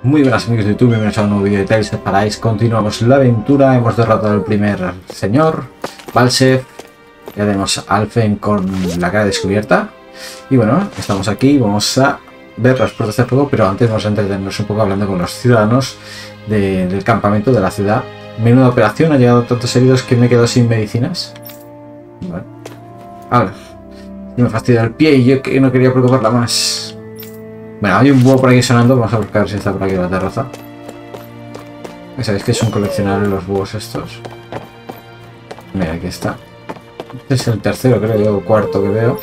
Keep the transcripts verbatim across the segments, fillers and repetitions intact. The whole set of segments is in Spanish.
Muy buenas amigos de YouTube, bienvenidos a un nuevo vídeo de Tales of Arise. Continuamos la aventura, hemos derrotado al primer señor, Balsef. Ya tenemos a Alfen con la cara descubierta. Y bueno, estamos aquí, vamos a ver las puertas de fuego, pero antes vamos a entretenernos un poco hablando con los ciudadanos de, del campamento de la ciudad. Menuda operación, ha llegado tantos heridos que me he quedado sin medicinas. Vale. A ver, me fastidia el pie y yo que no quería preocuparla más. Bueno, hay un búho por aquí sonando, vamos a buscar si está por aquí la terraza. ¿Sabéis que es un coleccionable los búhos estos? Mira, aquí está. Este es el tercero, creo, o cuarto que veo.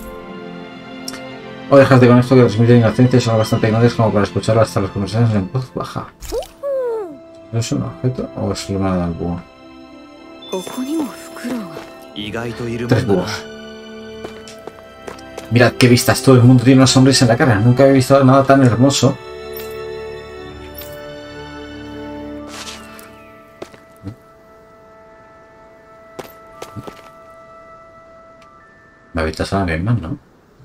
O dejaste con esto que transmite inocencia y son bastante ignorantes como para escucharlo hasta las conversaciones en voz baja. ¿Es un objeto o es una del búho? Tres búhos. Mirad qué vistas, todo el mundo tiene una sonrisa en la cara. Nunca había visto nada tan hermoso. Me habéis a la misma, ¿no?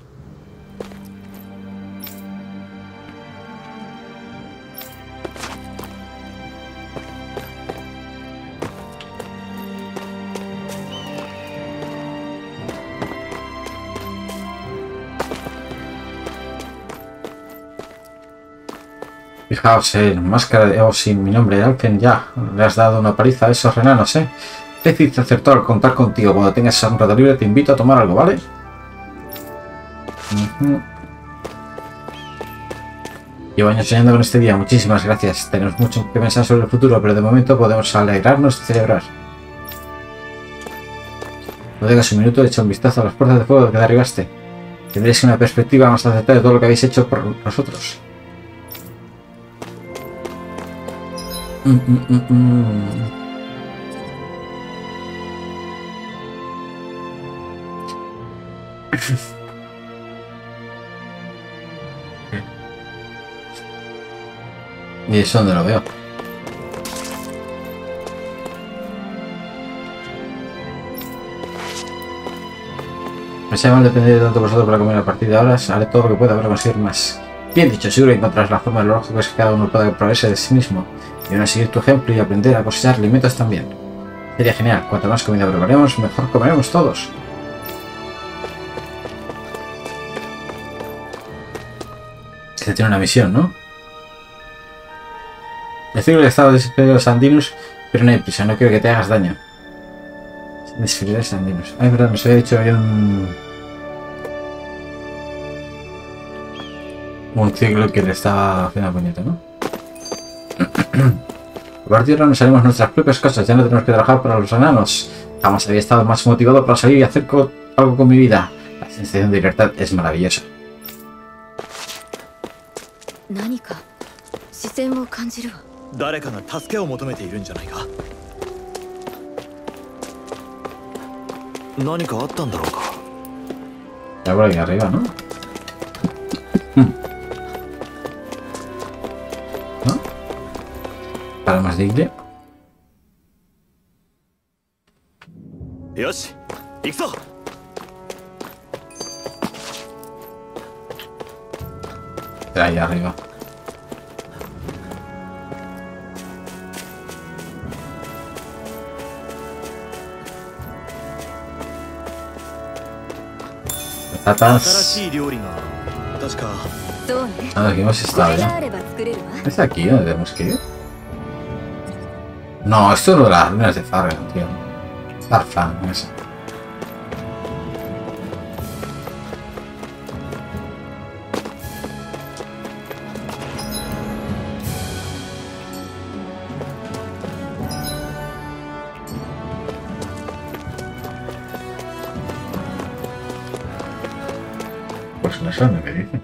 Fijaos en máscara de o sin mi nombre, Alfen, ya le has dado una paliza a esos renanos, ¿eh? Tethys acertó al contar contigo. Cuando tengas un rato libre te invito a tomar algo, ¿vale? Uh-huh. Llevo años soñando con este día, muchísimas gracias. Tenemos mucho que pensar sobre el futuro, pero de momento podemos alegrarnos y celebrar. No tengas un minuto, echa un vistazo a las puertas de fuego que derribaste. Tendréis una perspectiva más acertada de todo lo que habéis hecho por nosotros. Mm, mm, mm, mm. ¿Y eso dónde lo veo? Me sabe mal depender de tanto vosotros para comer a partir de ahora. Haré todo lo que pueda para conseguir más. Bien dicho, seguro que encontrarás la forma de lo lógico es que cada uno pueda proveerse de sí mismo. Y van a seguir tu ejemplo y aprender a cosechar alimentos también. Sería genial. Cuanto más comida preparemos, mejor comeremos todos. Este tiene una misión, ¿no? Decirle el estado de desespero de los andinos, pero no hay prisa, no quiero que te hagas daño. Desfilar de andinos. Ay, verdad, nos había dicho que había un... un ciclo que le estaba haciendo puñete, ¿no? A partir de ahora nos haremos nuestras propias cosas, ya no tenemos que trabajar para los enanos. Jamás había estado más motivado para salir y hacer co algo con mi vida. La sensación de libertad es maravillosa. Ya por aquí arriba, ¿no? ¿No? Para más de iglesia. De ahí arriba. Patatas. Ah, aquí hemos estado ya. ¿Es aquí donde tenemos que ir? No, esto es lo de las ruinas de Fargan, tío. Farfan, esa. Pues no sé lo que dice.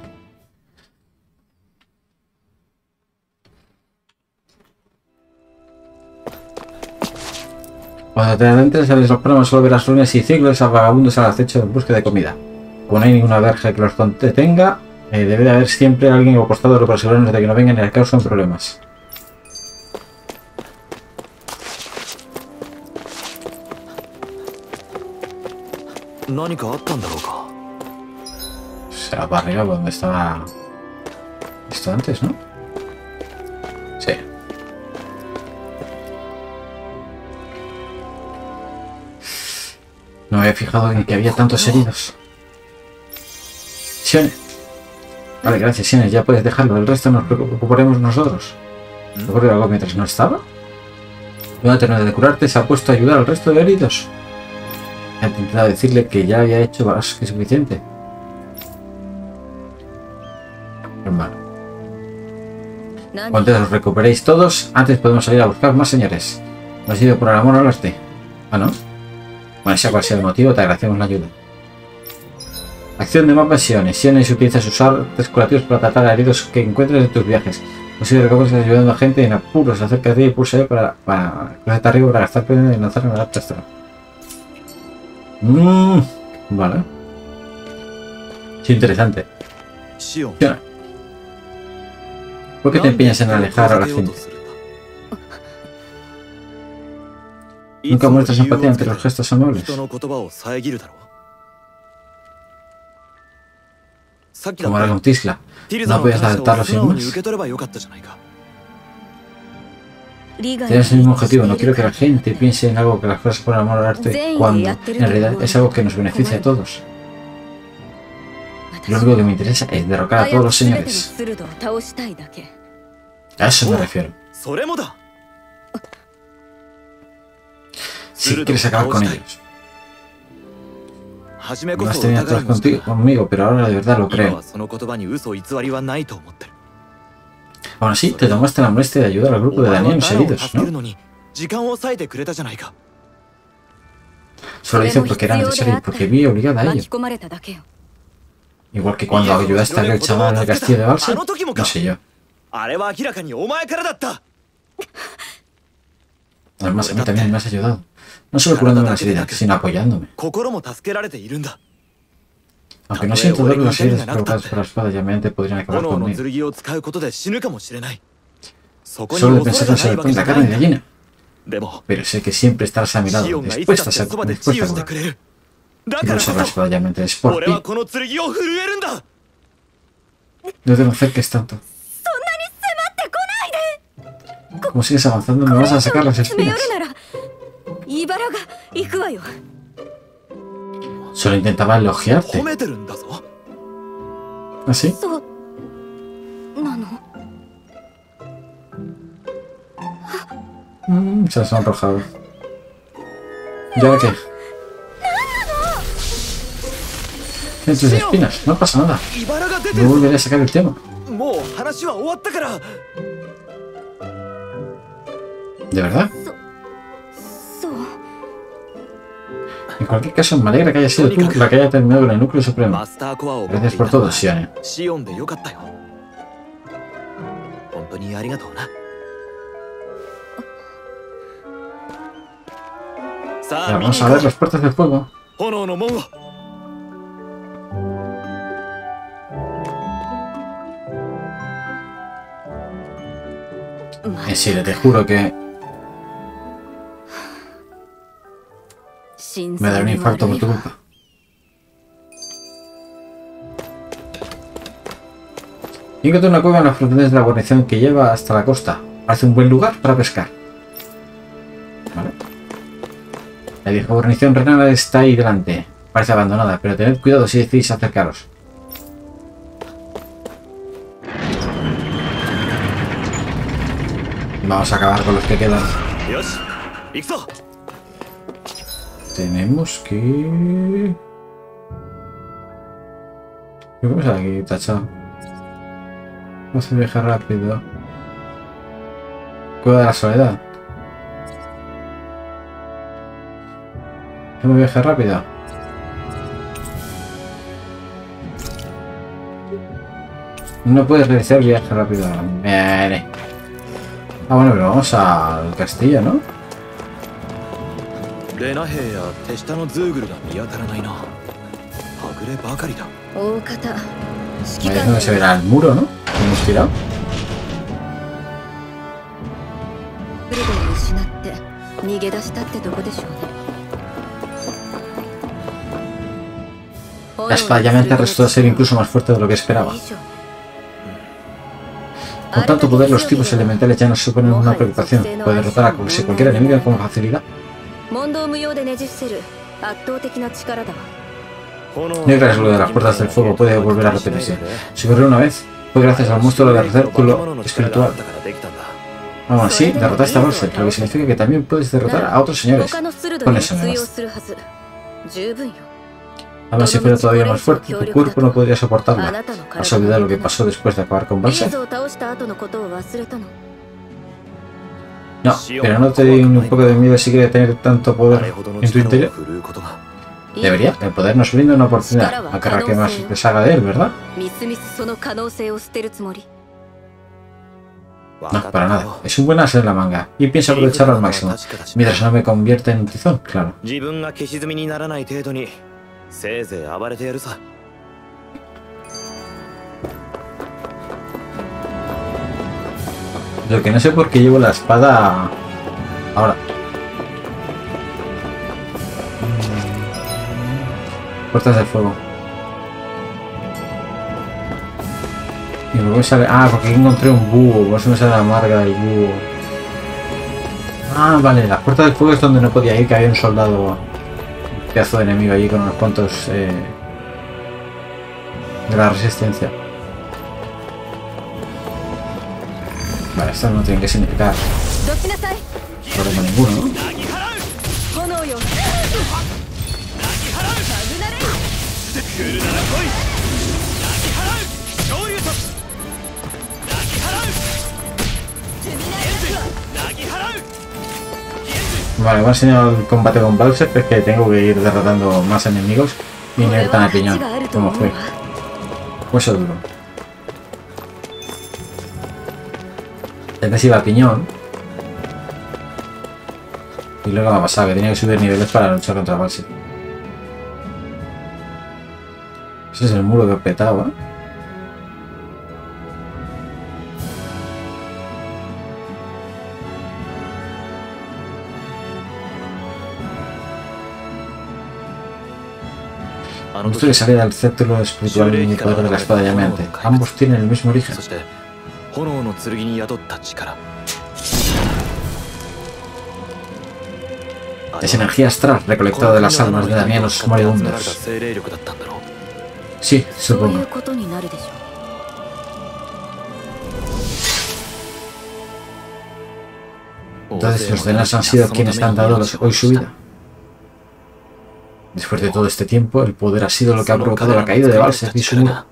Cuando te adentres a los problemas, solo verás ruinas y ciclos a vagabundos al acecho en búsqueda de comida. Como no hay ninguna verja que los contenga, eh, debe de haber siempre alguien apostado para asegurarnos de que no vengan y causen problemas. Será para arriba donde estaba esto antes, ¿no? No me había fijado en que había tantos heridos. Xione. Vale, gracias, Xione. Ya puedes dejarlo. El resto nos preocuparemos nosotros. ¿Te ocurrió algo mientras no estaba? Luego de terminar de curarte, se ha puesto a ayudar al resto de heridos. He intentado decirle que ya había hecho más que suficiente. Hermano. Cuando os recuperéis todos, antes podemos salir a buscar más señores. No ha sido por el amor al arte. Ah, ¿no? Bueno, sea cual sea el motivo, te agradecemos la ayuda. Acción de mapa Xione. Xione utiliza sus artes curativos para tratar a heridos que encuentres en tus viajes. Consigue recompensas ayudando a gente en apuros. Acerca de ti y pulsa E para, para cruzarte arriba para gastar premio y lanzar una adapta extra. Mmm. Vale. Sí, interesante. Xione. ¿Por qué te empeñas en alejar a la gente? Nunca muestras empatía ante los gestos amables. Como era con Tisla. ¿No podías aceptarlo sin más? Tienes el mismo objetivo. No quiero que la gente piense en algo que las cosas por amor al arte, cuando en realidad es algo que nos beneficia a todos. Lo único que me interesa es derrocar a todos los señores. A eso me refiero. Si quieres acabar con ellos. No has tenido atrás contigo, conmigo, pero ahora de verdad lo creo. Aún así, te tomaste la molestia de ayudar al grupo de dañados heridos, ¿no? Solo lo hice porque era necesario y porque vi obligada a ello. Igual que cuando ayudaste a aquel chaval al castillo de Balsa, no sé yo. Además, a mí también me has ayudado. No solo curándome las heridas, sino apoyándome. Aunque no siento dolor, las heridas provocadas por la espada llameante podrían acabar conmigo. Solo de pensar en saber la carne de gallina. Pero sé que siempre estarás a mi lado, dispuesta a ser dispuesta a curar. Quiero usar la espada llameante, es por ti. No te me acerques tanto. Como sigues avanzando, me vas a sacar las espinas. Solo intentaba elogiarte. ¿Ah, sí? Mm, se ha sonrojado. ¿Ya qué? Tienes tus espinas, no pasa nada. No volveré a sacar el tema. ¿De verdad? En cualquier caso, me alegra que haya sido tú la que haya terminado con el núcleo supremo. Gracias por todo, Xione. Ahora vamos a ver las puertas del fuego. En serio, te juro que me dará un infarto por tu culpa. Y encontré una cueva en las fronteras de la guarnición que lleva hasta la costa. Parece un buen lugar para pescar. ¿Vale? La vieja guarnición renana está ahí delante. Parece abandonada, pero tened cuidado si decidís acercaros. Vamos a acabar con los que quedan. Tenemos que... ¿Qué pasa aquí, tachado? Vamos a viajar rápido. Cueva de la soledad. Vamos a viajar rápido. No puedes realizar viaje rápido. Vale. Ah, bueno, pero vamos al castillo, ¿no? Ahí es donde se verá el muro, ¿no? Que hemos tirado. La espada llameante resultó ser incluso más fuerte de lo que esperaba. Con tanto poder, los tipos elementales ya no suponen una preocupación. Puede derrotar a casi cualquier enemigo con facilidad. No hay reglas lo de las puertas del fuego, puede volver a repetirse. Si ocurrió una vez, fue gracias al monstruo del círculo espiritual. Aún así, derrotaste a Balser, lo que significa que también puedes derrotar a otros señores. Con eso me basta. Además, si fuera todavía más fuerte, tu cuerpo no podría soportarlo. ¿Has olvidado lo que pasó después de acabar con Balser? No, pero ¿no te di un poco de miedo si quiere tener tanto poder en tu interior? Debería. El poder nos brinda una oportunidad. No querrá que más se haga de él, ¿verdad? No, para nada. Es un buen as en la manga. Y pienso aprovecharlo al máximo. Mientras no me convierta en un tizón, claro. Lo que no sé por qué llevo la espada ahora. Puertas de fuego. ¿Y por qué me sale? Ah, porque aquí encontré un búho. Por eso me sale la marca del búho. Ah, vale. La puerta del fuego es donde no podía ir, que había un soldado. Un pedazo de enemigo allí con unos cuantos eh, de la resistencia. Vale, esto no tiene que significar problema ninguno, ¿no? Vale, me ha enseñado el combate con Balser, pero es que tengo que ir derrotando más enemigos y no ir tan a piñón como fue. Hueso duro. Antes iba a piñón. Y luego me ha pasado que tenía que subir niveles para luchar contra Balser. Ese es el muro que petaba. El monstruo que sale del círculo espiritual y el poder de la espada llameante. Ambos tienen el mismo origen. Es energía astral recolectada de las almas de danianos moribundos. Sí, supongo. Entonces los Denas han sido quienes han dado hoy su vida. Después de todo este tiempo, el poder ha sido lo que ha provocado la caída de Balser y su muro.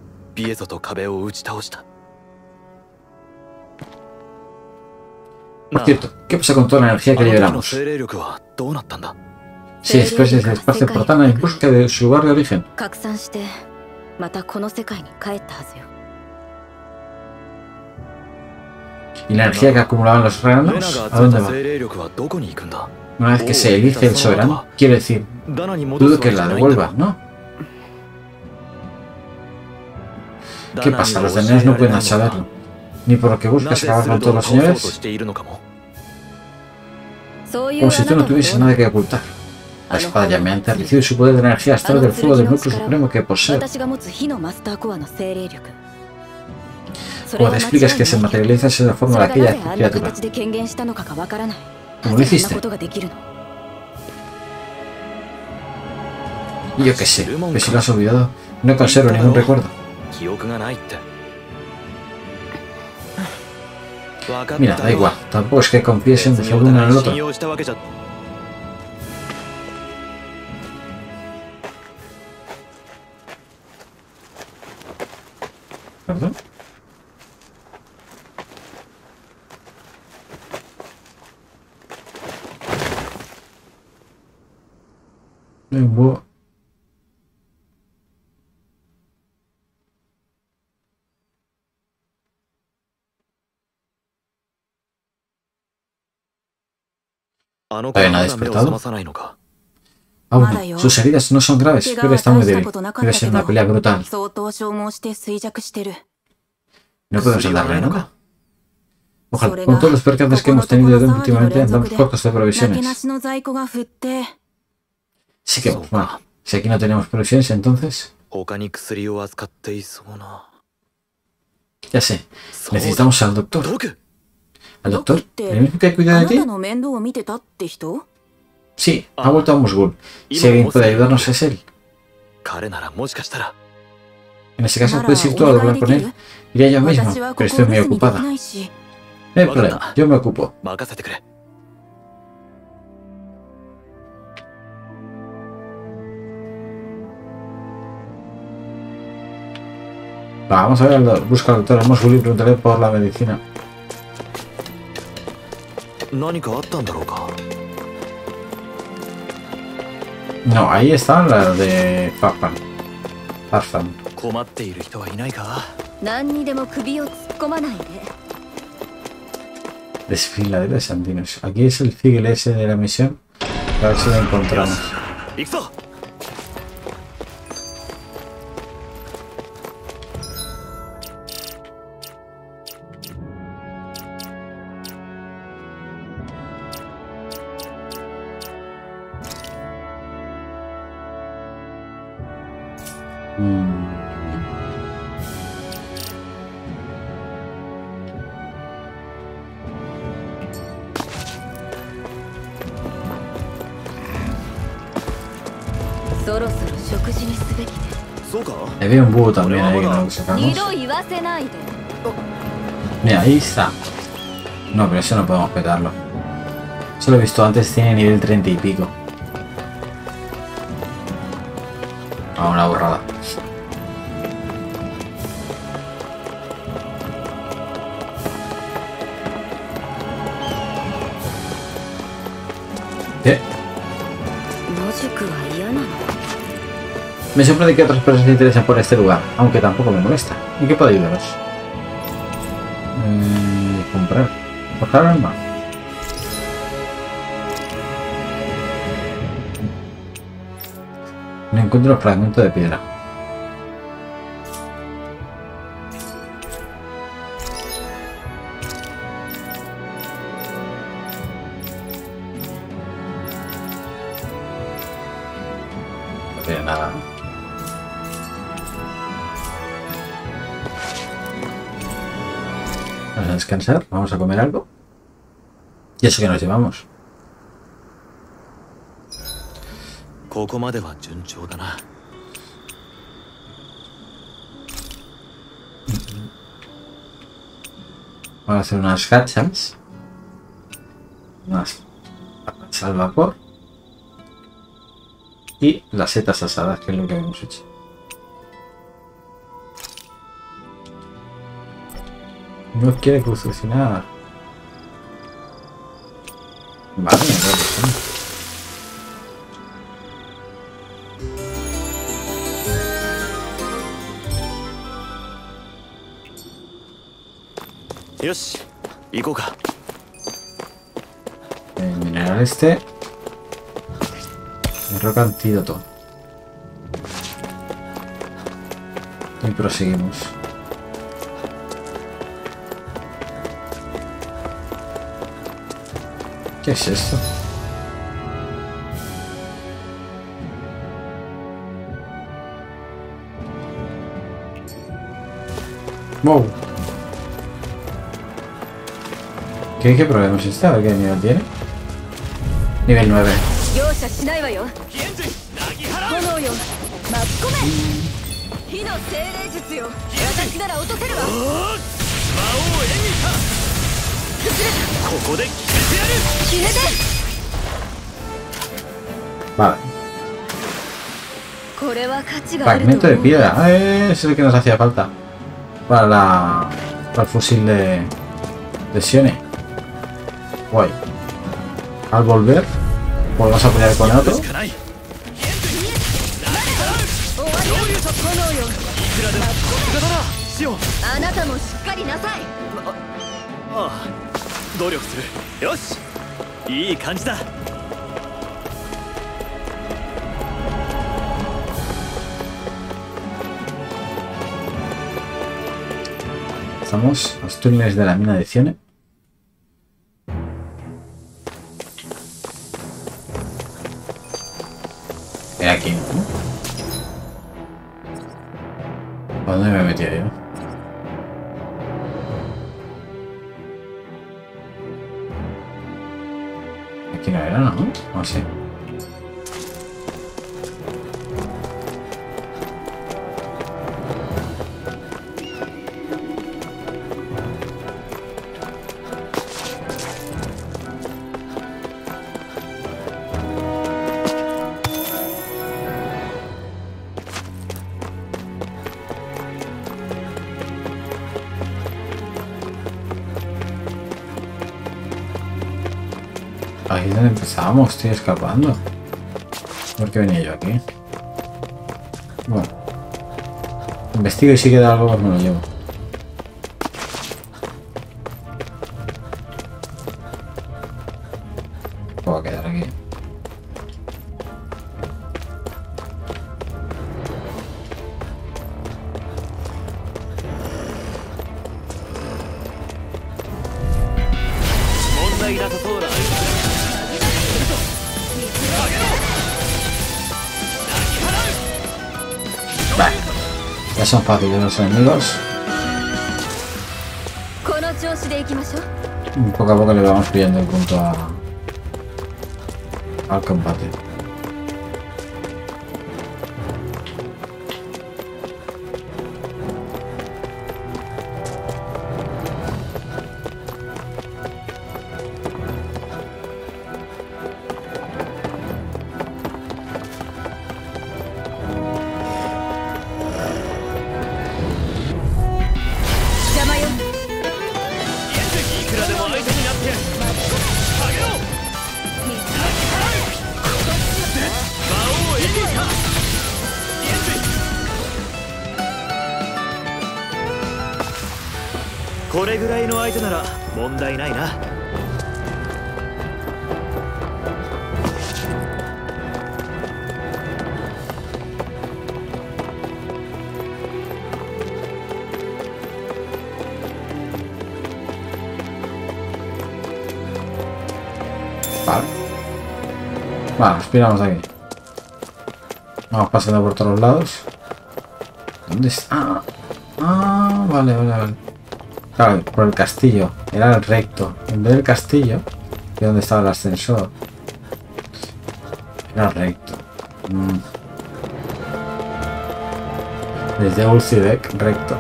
Por cierto, ¿qué pasa con toda la energía que liberamos? Si después del espacio portana en busca de su lugar de origen. ¿Y la energía que acumulaban los reinos? ¿A dónde va? Una vez que se elige el soberano, quiere decir, dudo que la devuelva, ¿no? ¿Qué pasa? Los demonios no pueden saberlo. ¿Ni por lo que buscas acabar con todos los señores? Como si tú no tuvieses nada que ocultar. La espada llameante recibe su poder de energía astral del fuego del núcleo supremo que posee. ¿Cómo te explicas que se materializa esa forma de aquella criatura? ¿Cómo lo hiciste? Yo qué sé, pero si lo has olvidado, no conservo ningún recuerdo. Mira, da igual, tampoco es que confiesen de uno en el otro. ¿Perdón? Un búho. ¿Todavía no ha despertado? Aún no. Sus heridas no son graves, pero está muy débil. Debe ser una pelea brutal. No podemos darle nada. Ojalá, con todos los percances que hemos tenido últimamente, andamos cortos de provisiones. Sí que, bueno, si aquí no tenemos provisiones, entonces... Ya sé, necesitamos al doctor. ¿Al doctor? ¿El mismo que cuida de ti? Sí, ha vuelto a Musgul. Si alguien puede ayudarnos es él. En ese caso, ¿puedes ir tú a hablar con él? Iría yo mismo, pero estoy muy ocupada. No hay problema, yo me ocupo. Va, vamos a ver, al do- busca al doctor Musgul y preguntaré por la medicina. No, ahí están las de Farfan. Farfan. Desfiladero de Santinos. Aquí es el sigil ese de la misión. A ver si lo encontramos. Mm. Había un búho también ahí que no lo sacamos. Mira, ahí está. No, pero eso no podemos petarlo. Eso lo he visto antes, tiene nivel treinta y pico. Ah, una borrada. ¿Qué? Me sorprende que otras personas se interesen por este lugar, aunque tampoco me molesta. ¿En qué puedo ayudaros? Eh, comprar. Forjar arma. No encuentro el fragmento de piedra. No tiene nada. Vamos a descansar, vamos a comer algo. Y eso que nos llevamos. Vamos a hacer unas gachas. Unas papas al vapor. Y las setas asadas, que es lo que hemos hecho. No quiere cocinar. Vale, creo que sí. El mineral este. El roca antídoto. Y proseguimos. ¿Qué es esto? Wow. ¿Qué, qué probemos este? A ver qué nivel tiene. Nivel nueve. Vale. Fragmento de piedra. Eh, ese es el que nos hacía falta. Para la. Para el fusil de. de Sione. Guay. Al volver, volvemos a pelear con el otro. Estamos a los túneles de la mina de Sione. Era aquí, ¿no? ¿A dónde me he metido yo? Aquí no era, ¿no? ¿O sí? Ahí es donde empezábamos, estoy escapando. ¿Por qué venía yo aquí? Bueno. Investigo y si queda algo, pues me lo llevo. Voy a quedar aquí. Vale. Ya son fáciles los enemigos. Poco a poco le vamos pillando el punto a, al combate. Vale. Vale, nos piramos de aquí. Vamos pasando por todos los lados. ¿Dónde está? Ah, ah, vale, vale, vale. Claro, por el castillo. Era el recto. En vez del castillo, que es donde estaba el ascensor. Era recto. Mm. Desde Ulcidec, recto.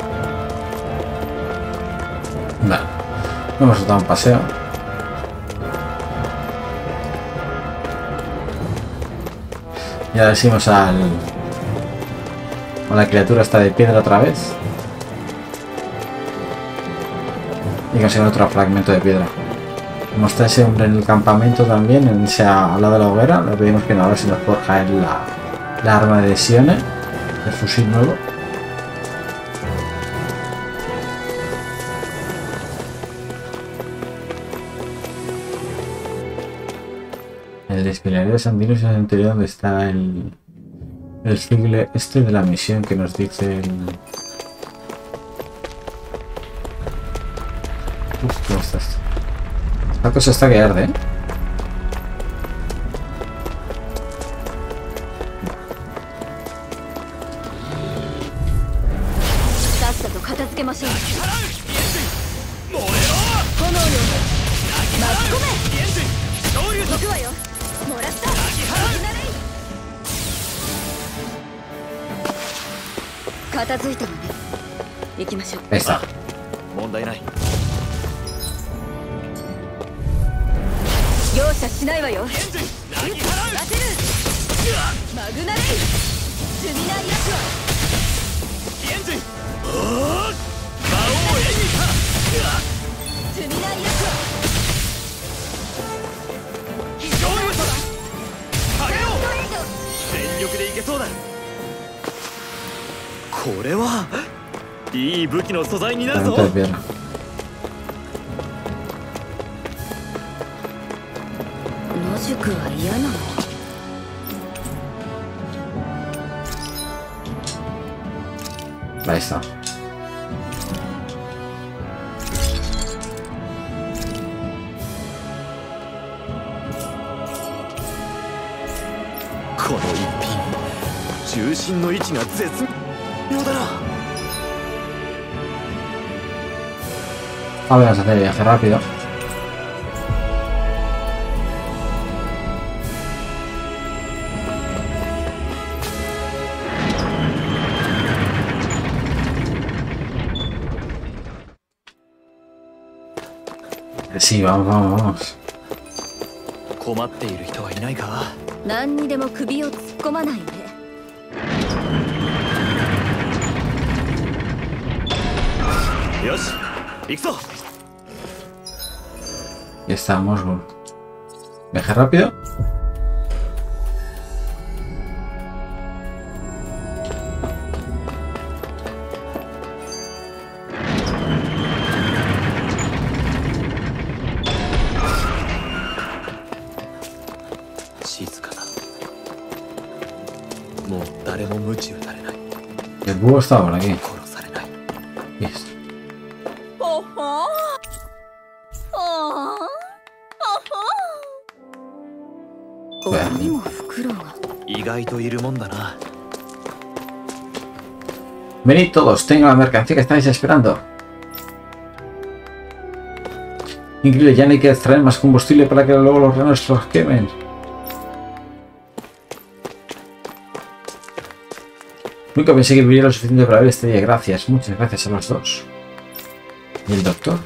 Vale. Hemos dado un paseo. Y ahora decimos al... a la criatura esta de piedra otra vez. Y conseguir otro fragmento de piedra. Como está ese hombre en el campamento también, en ese al lado de la hoguera, le pedimos que no, a ver si nos forja en la, la arma de Sione, el fusil nuevo. El desfiladería de San Dinos es el interior donde está el, el siglo este de la misión que nos dice el... Uf, ¿cómo está esto? La cosa está que arde, ¿eh? Ahí está. Fragmento de piedra. Ahí está. A ver, vamos a hacer viaje rápido. Sí, vamos, vamos, vamos. Ya estamos, bro. Viaje rápido. El búho está por aquí. Yes. Venid todos, tengo la mercancía que estáis esperando. Increíble, ya no hay que extraer más combustible para que luego los renos los quemen. Nunca pensé que viviera lo suficiente para ver este día. Gracias, muchas gracias a los dos. ¿Y el doctor?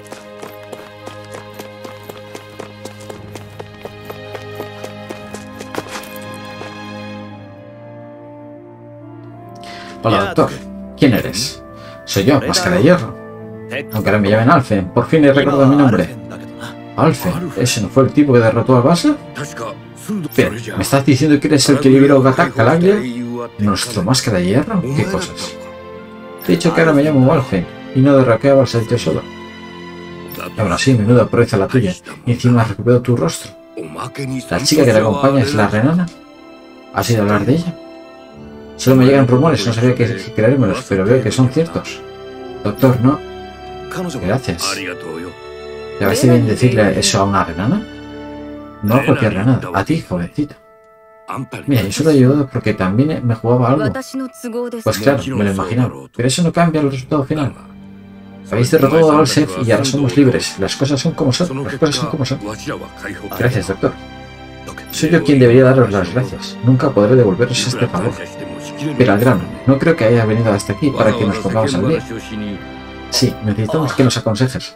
Hola, doctor. ¿Quién eres? Soy yo, Máscara de Hierro. Aunque ahora me llamen Alfen. Por fin he recordado mi nombre. Alfen. ¿Ese no fue el tipo que derrotó al Balser? Pero, ¿me estás diciendo que eres el que liberó a Gatak Calaglia? ¿Nuestro Máscara de Hierro? ¿Qué cosas? He dicho que ahora me llamo Alfen y no derroqué a Balser yo solo. Aún así, menuda proeza la tuya. Y encima has recuperado tu rostro. ¿La chica que te acompaña es la renana? ¿Has ido a hablar de ella? Solo me llegan rumores, no sabía que creérmelos, pero veo que son ciertos. Doctor, ¿no? Gracias. ¿Te parece bien decirle eso a una renana? No a cualquier renana, a ti, jovencita. Mira, yo solo he ayudado porque también me jugaba algo. Pues claro, me lo imaginaba. Pero eso no cambia el resultado final. Habéis derrotado a Balsef y ahora somos libres. Las cosas son como son. Las cosas son como son. Gracias, doctor. Soy yo quien debería daros las gracias. Nunca podré devolveros este favor. Pero al grano, no creo que haya venido hasta aquí para que nos pongamos al día. Sí, necesitamos que nos aconsejes.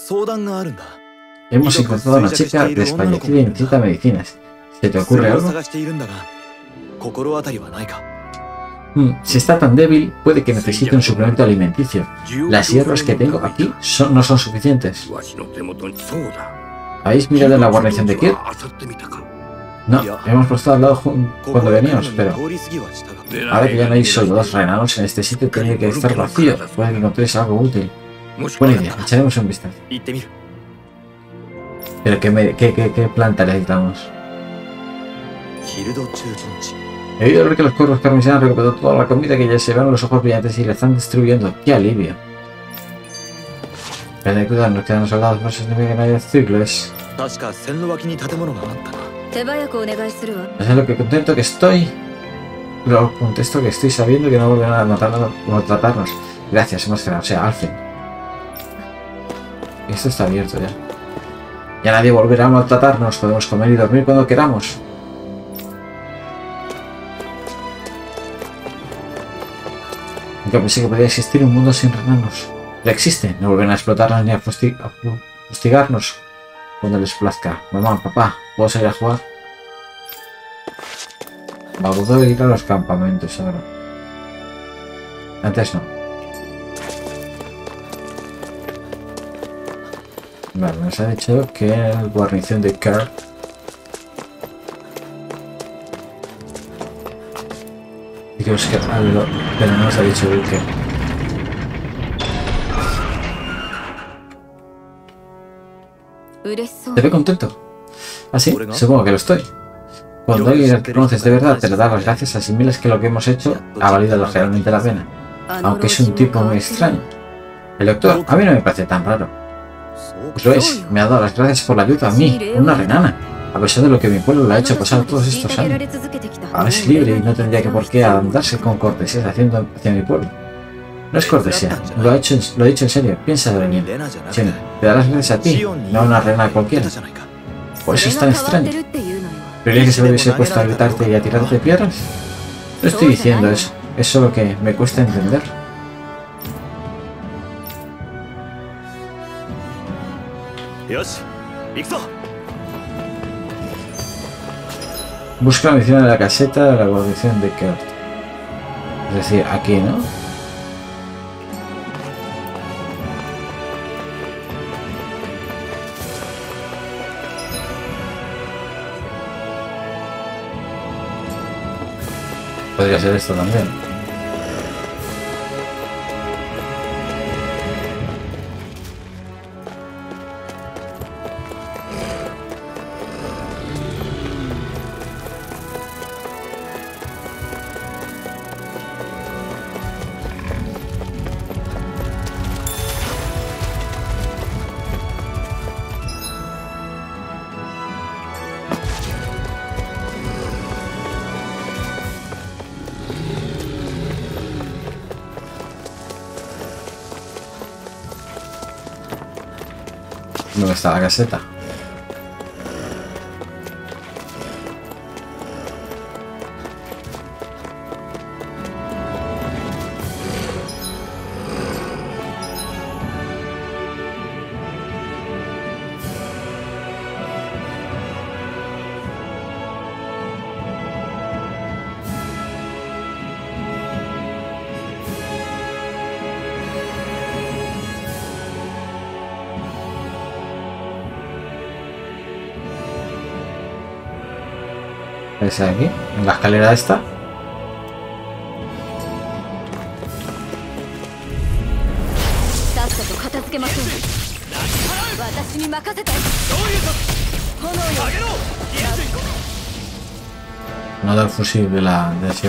Hemos encontrado a una chica desfallecida y necesita medicinas. ¿Se te ocurre algo? Hmm, si está tan débil, puede que necesite un suplemento alimenticio. Las hierbas que tengo aquí son, no son suficientes. ¿Habéis mirado en la guarnición de Kir? No, hemos puesto al lado cuando veníamos, pero... ahora que ya no hay solo dos renanos en este sitio, tiene que estar vacío. Puede que encontréis algo útil. Buena idea, echaremos un vistazo. ¿Pero qué, me, qué, qué, qué planta necesitamos? He oído ver que los cuervos carmesinos han recuperado toda la comida que ya se ven los ojos brillantes y la están distribuyendo. ¡Qué alivio! Pero de cuidado, nos quedan los soldados versus de que no haya ciclos. No sé lo que contento que estoy. Lo contesto que estoy sabiendo que no volverán a matarnos o maltratarnos. Gracias, más que nada. O sea, Alfen. Esto está abierto ya. Ya nadie volverá a maltratarnos. Podemos comer y dormir cuando queramos. Nunca pensé que podía existir un mundo sin renanos. Pero existe. No volverán a explotarnos ni a fustigarnos cuando les plazca. Mamá, papá, ¿puedo salir a jugar? Va a poder ir a los campamentos ahora. Antes no. Vale, nos ha dicho que en la guarnición de Kir. Y que buscar algo, pero no nos ha dicho el qué. ¿Te ve contento? ¿Ah, sí? Supongo que lo estoy. Cuando alguien al que conoces de verdad te le da las gracias, asimilas que lo que hemos hecho ha valido realmente la pena. Aunque es un tipo muy extraño. El doctor, a mí no me parece tan raro. Pues lo es, me ha dado las gracias por la ayuda a mí, una renana, a pesar de lo que mi pueblo le ha hecho pasar todos estos años. Ahora es libre y no tendría que por qué andarse con cortesías haciendo hacia mi pueblo. No es cortesía, lo, ha hecho, lo he dicho en serio, piensa de venir. Chen, te da las gracias a ti, no a una reina cualquiera. Por eso es tan extraño. ¿Creías que se me hubiese puesto a gritarte y a tirarte piedras? No estoy diciendo eso, es solo que me cuesta entender. Busca la misión de la caseta de la guarnición de Kir. Es decir, aquí, ¿no? Podría ser esto también. ¿Dónde está la caseta? ¿Es aquí? ¿En la escalera esta? No da el fusible la lesión.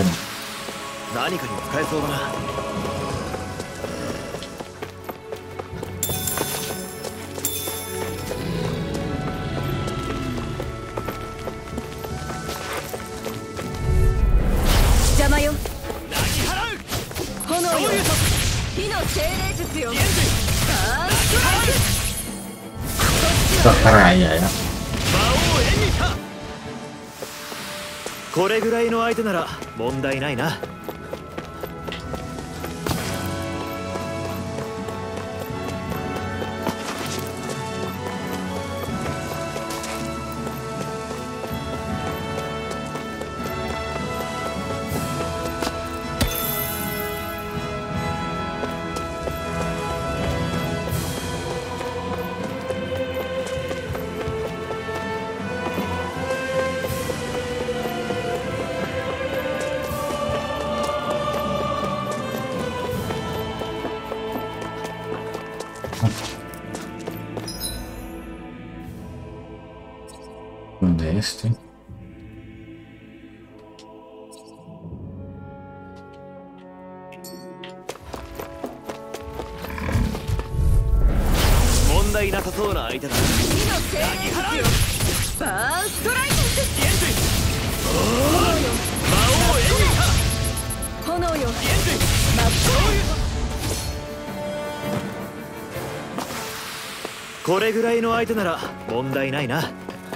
Carga ella ya. これぐらいの相手なら問題ないな。 ¿Dónde este? これぐらいの相手なら問題ないな。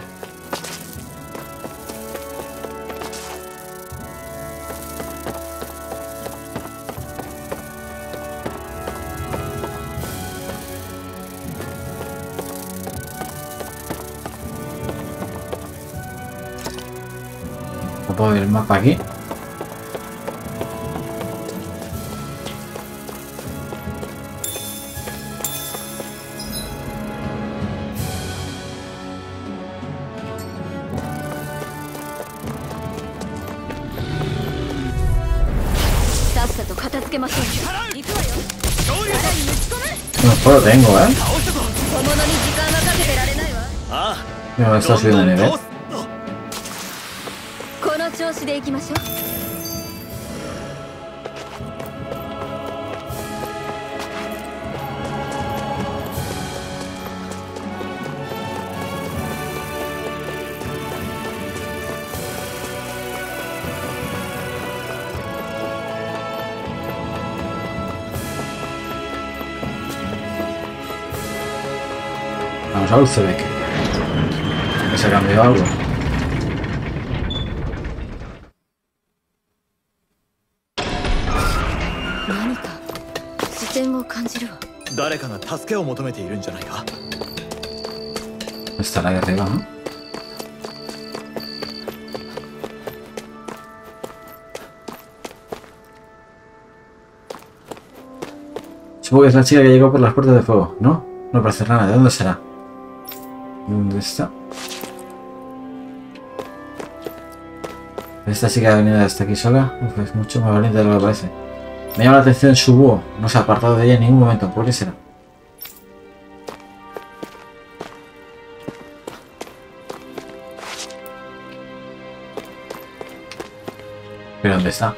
¿No puedo ver el mapa aquí? No puedo, tengo, ¿eh? No, me está subiendo de nivel. Vamos a Ulzebek. Que se ha cambiado algo. Está la de arriba, ¿no? Supongo que es la chica que llegó por las puertas de fuego, ¿no? No parece nada. ¿De dónde será? ¿Dónde está? Esta sí que ha venido hasta aquí sola. Uf, es mucho más valiente de lo que parece. Me llama la atención su búho. No se ha apartado de ella en ningún momento. ¿Por qué será? ¿Pero dónde está?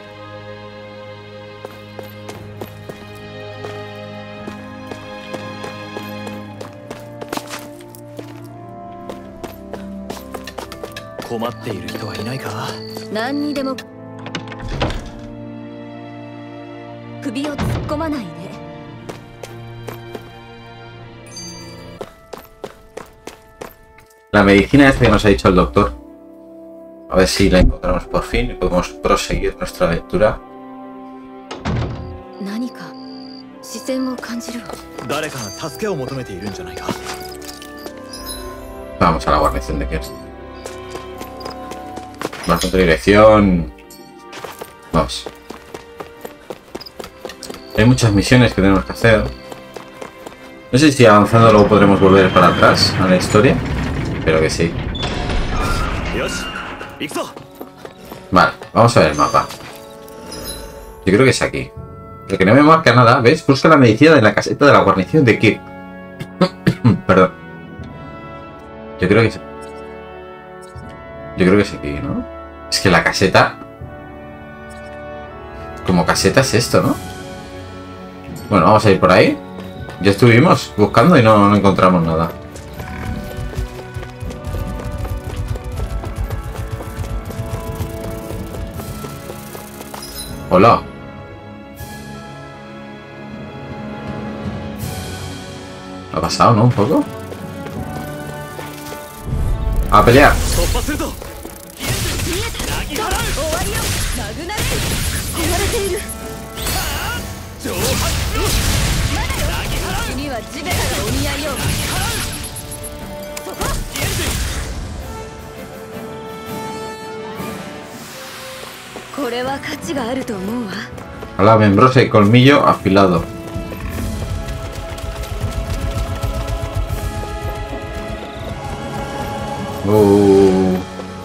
La medicina esta que nos ha dicho el doctor. A ver si la encontramos por fin y podemos proseguir nuestra aventura. Vamos a la guarnición de Kerst. Vamos a otra dirección. Vamos. Hay muchas misiones que tenemos que hacer. No sé si avanzando luego podremos volver para atrás a la historia. Espero que sí. Vale, vamos a ver el mapa. Yo creo que es aquí. El que no me marca nada, ¿ves? Busca la medicina de la caseta de la guarnición de Kirk. Perdón. Yo creo que es... Yo creo que es aquí, ¿no? Es que la caseta... Como caseta es esto, ¿no? Bueno, vamos a ir por ahí. Ya estuvimos buscando y no, no encontramos nada. Hola. ¿Ha pasado, no? Un poco. A pelear. A la membrosa y colmillo afilado. Uh.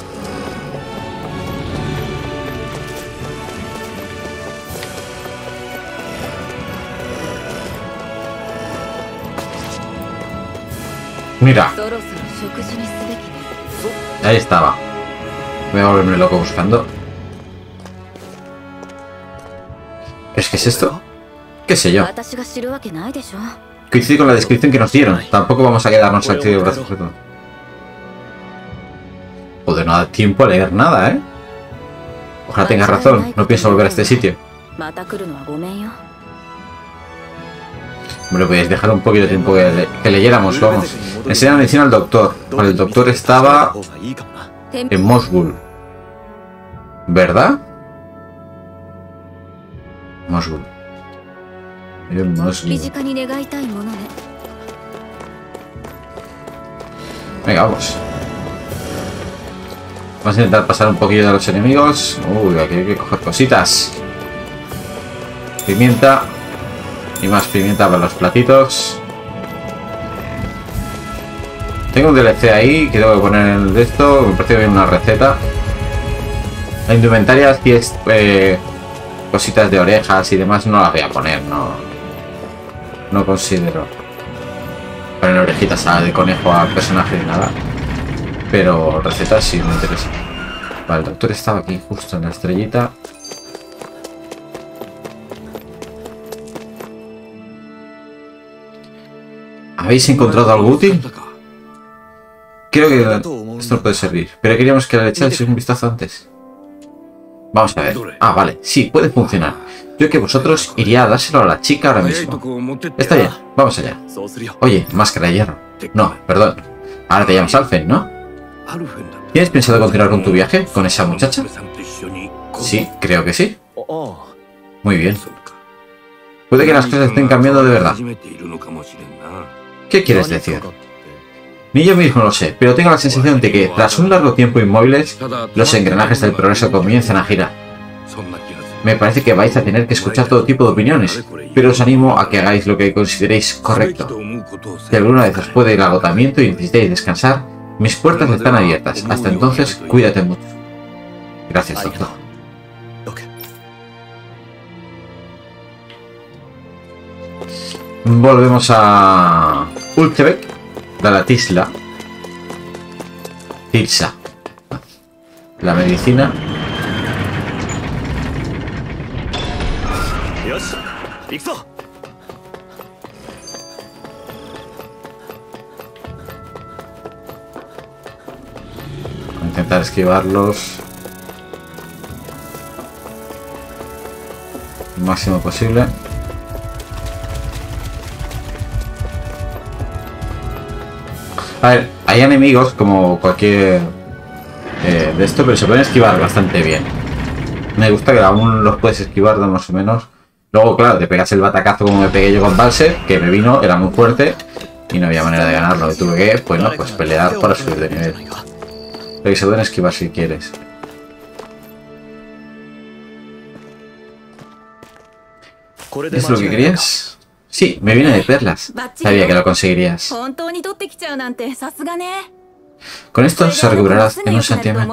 Mira. Ahí estaba. Voy a volverme loco buscando. ¿Es que es esto? ¿Qué sé yo? Coincide con la descripción que nos dieron. Tampoco vamos a quedarnos aquí de brazos cruzados. Joder, no da tiempo a leer nada, ¿eh? Ojalá tengas razón. No pienso volver a este sitio. Hombre, podéis dejar un poquito de tiempo que, le que leyéramos, vamos. Enseña la medicina al doctor. Vale, el doctor estaba en Mosgul. ¿Verdad? Mosgul. En Mosgul. Venga, vamos. Vamos a intentar pasar un poquillo de los enemigos. Uy, aquí hay que coger cositas. Pimienta. Y más pimienta para los platitos. Tengo un D L C ahí que tengo que poner en el de esto. Me parece bien una receta. La indumentaria, si es eh, cositas de orejas y demás, no las voy a poner. No, no considero poner orejitas de conejo al personaje ni nada. Pero recetas sí me interesa. Vale, el doctor estaba aquí justo en la estrellita. ¿Habéis encontrado algo útil? Creo que esto no puede servir, pero queríamos que le echáis un vistazo antes. Vamos a ver. Ah, vale, sí, puede funcionar. Yo que vosotros iría a dárselo a la chica ahora mismo. Está bien, vamos allá. Oye, máscara de hierro. No, perdón. Ahora te llamas Alfen, ¿no? ¿Tienes pensado continuar con tu viaje con esa muchacha? Sí, creo que sí. Muy bien. Puede que las cosas estén cambiando de verdad. ¿Qué quieres decir? Ni yo mismo lo sé, pero tengo la sensación de que, tras un largo tiempo inmóviles, los engranajes del progreso comienzan a girar. Me parece que vais a tener que escuchar todo tipo de opiniones, pero os animo a que hagáis lo que consideréis correcto. Si alguna vez os puede el agotamiento y necesitáis descansar, mis puertas están abiertas. Hasta entonces, cuídate mucho. Gracias, doctor. Volvemos a Ultebek, de la Tisla. Tilsa. La medicina. Voy a intentar esquivarlos lo máximo posible. A ver, hay enemigos como cualquier eh, de esto, pero se pueden esquivar bastante bien. Me gusta que aún los puedes esquivar de más o menos. Luego, claro, te pegas el batacazo como me pegué yo con Balser, que me vino, era muy fuerte y no había manera de ganarlo. Y tuve que, pues no, pues pelear para subir de nivel. Pero que se pueden esquivar si quieres. ¿Es lo que querías? Sí, me vine de perlas. Sabía que lo conseguirías. Con esto se recuperará en un santiamén.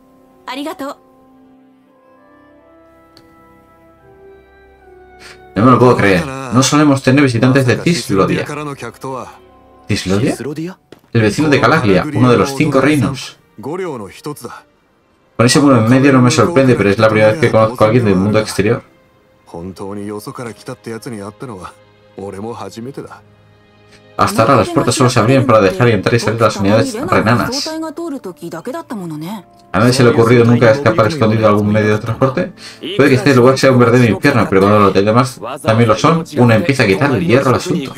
No me lo puedo creer. No solemos tener visitantes de Tislodia. ¿Tislodia? El vecino de Calaglia, uno de los cinco reinos. Con ese muro en medio no me sorprende, pero es la primera vez que conozco a alguien del mundo exterior. Hasta ahora las puertas solo se abrían para dejar entrar y salir las unidades renanas. ¿A nadie se le ha ocurrido nunca escapar escondido a algún medio de transporte? Puede que este lugar sea un verdadero infierno, pero cuando los demás también lo son, uno empieza a quitar el hierro al asunto.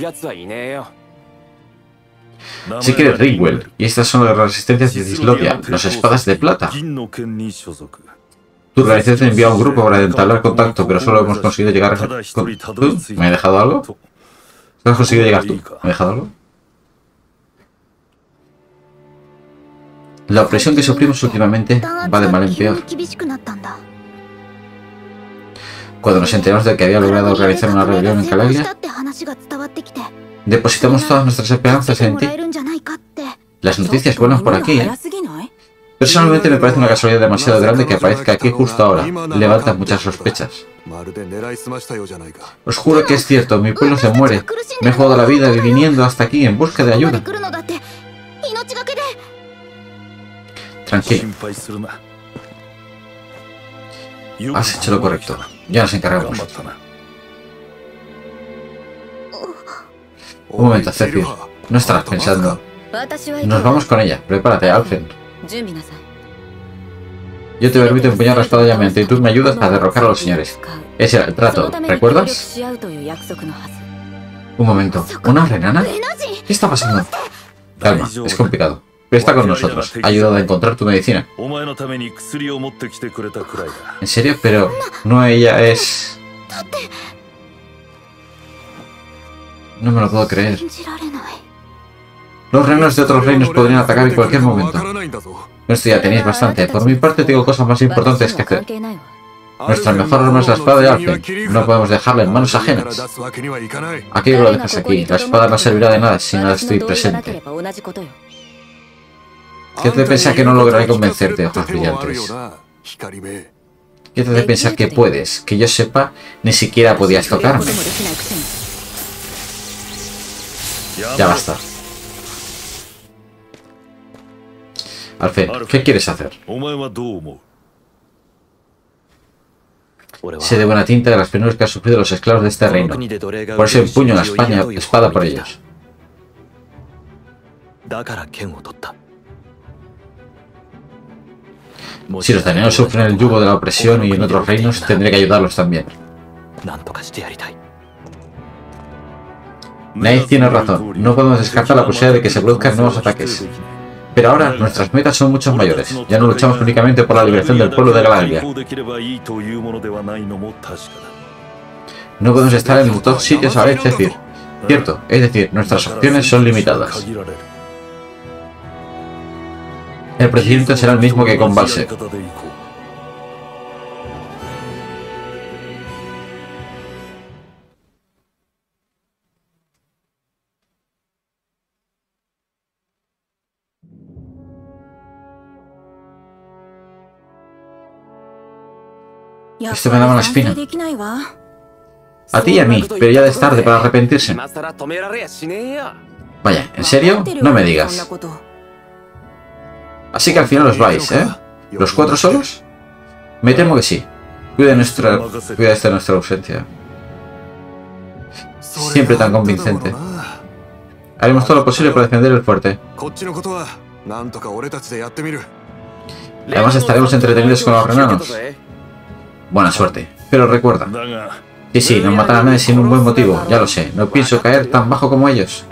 Sí que eres Rigwell, y estas son las resistencias de Tislodia, las espadas de plata. Tu organización envió a un grupo para entablar contacto, pero solo hemos conseguido llegar a... ¿Tú? ¿Me he dejado algo? ¿No has conseguido llegar tú? ¿Me he dejado algo? La opresión que sufrimos últimamente va de mal en peor. Cuando nos enteramos de que había logrado organizar una rebelión en Calaglia, depositamos todas nuestras esperanzas en ti. Las noticias vuelan por aquí, ¿eh? Personalmente me parece una casualidad demasiado grande que aparezca aquí justo ahora. Levanta muchas sospechas. Os juro que es cierto, mi pueblo se muere. Me he jugado la vida viniendo hasta aquí en busca de ayuda. Tranquilo. Has hecho lo correcto. Ya nos encargamos. Un momento, Zephyr. No estarás pensando. Nos vamos con ella. Prepárate, Alfen. Yo te permito empuñar la espada llameante y tú me ayudas a derrocar a los señores. Ese era el trato, ¿recuerdas? Un momento, ¿una renana? ¿Qué está pasando? Calma, es complicado. Pero está con nosotros. Ha ayudado a encontrar tu medicina. ¿En serio? Pero no, ella es... No me lo puedo creer. Los reinos de otros reinos podrían atacar en cualquier momento. Esto ya tenéis bastante. Por mi parte tengo cosas más importantes que hacer. Nuestra mejor arma es la espada de Alfen. No podemos dejarla en manos ajenas. ¿A qué lo dejas aquí? La espada no servirá de nada si no estoy presente. ¿Qué te piensas que no lograré convencerte, hojas brillantes? ¿Qué te hace pensar que puedes? Que yo sepa, ni siquiera podías tocarme. Ya basta. Alfen, ¿qué quieres hacer? Sé de buena tinta de las penurias que han sufrido los esclavos de este reino. Por eso empuño la España, espada por ellos. Si los daneanos sufren el yugo de la opresión y en otros reinos, tendré que ayudarlos también. Naith tiene razón. No podemos descartar la posibilidad de que se produzcan nuevos ataques. Pero ahora nuestras metas son mucho mayores. Ya no luchamos únicamente por la liberación del pueblo de Calaglia. No podemos estar en los dos sitios a la vez, es decir, cierto, es decir, nuestras opciones son limitadas. El procedimiento será el mismo que con Balser. Esto me daba la espina. A ti y a mí, pero ya es tarde para arrepentirse. Vaya, ¿en serio? No me digas. Así que al final os vais, ¿eh? ¿Los cuatro solos? Me temo que sí. Cuida nuestra... Cuida esta nuestra ausencia. Siempre tan convincente. Haremos todo lo posible para defender el fuerte. Además estaremos entretenidos con los renanos. Buena suerte. Pero recuerda. Sí, sí, no matará a nadie sin un buen motivo. Ya lo sé. No pienso caer tan bajo como ellos.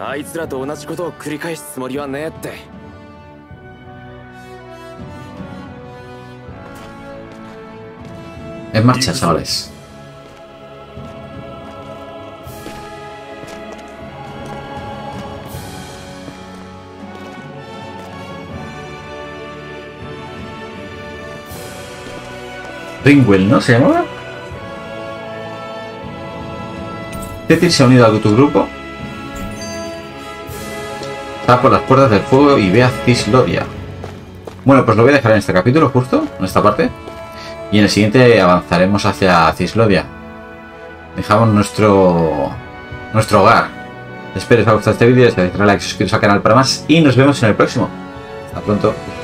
En marcha, chavales. Ringwell, ¿no se llamaba? Tetir se ha unido a tu grupo. Está por las puertas del fuego y ve a Cislodia. Bueno, pues lo voy a dejar en este capítulo, justo, en esta parte. Y en el siguiente avanzaremos hacia Cislodia. Dejamos nuestro nuestro hogar. Espero que os haya gustado este vídeo, les daré like, suscribiros al canal para más y nos vemos en el próximo. Hasta pronto.